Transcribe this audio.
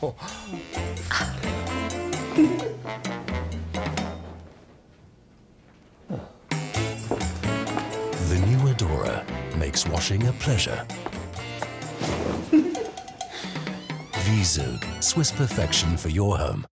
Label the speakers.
Speaker 1: The new Adora makes washing a pleasure. V-Zug, Swiss perfection for your home.